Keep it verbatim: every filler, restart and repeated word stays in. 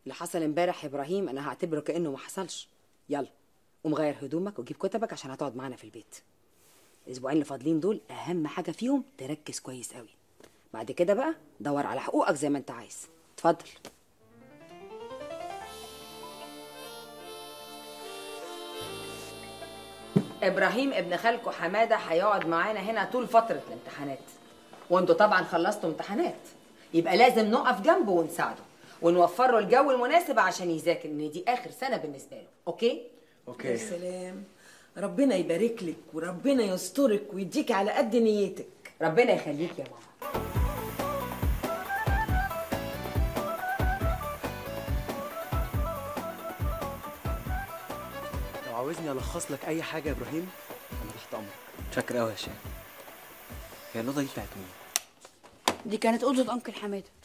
اللي حصل امبارح يا ابراهيم انا هعتبره كانه ما حصلش. يلا قوم غير هدومك وجيب كتبك عشان هتقعد معانا في البيت. الاسبوعين اللي فاضلين دول اهم حاجه فيهم تركز كويس قوي. بعد كده بقى دور على حقوقك زي ما انت عايز. اتفضل. ابراهيم ابن خالكو حماده هيقعد معانا هنا طول فتره الامتحانات، وانتوا طبعا خلصتوا امتحانات، يبقى لازم نقف جنبه ونساعده ونوفر له الجو المناسب عشان يذاكر، ان دي اخر سنه بالنسبه له. اوكي اوكي يا سلام، ربنا يبارك لك وربنا يسترك ويديك على قد نيتك. ربنا يخليك يا ماما. لو عاوزني الخص لك اي حاجه يا ابراهيم انا تحت امرك. شكرا قوي يا هشام. هي الاوضه دي بتاعت مين؟ دي كانت اوضه انكل حماده.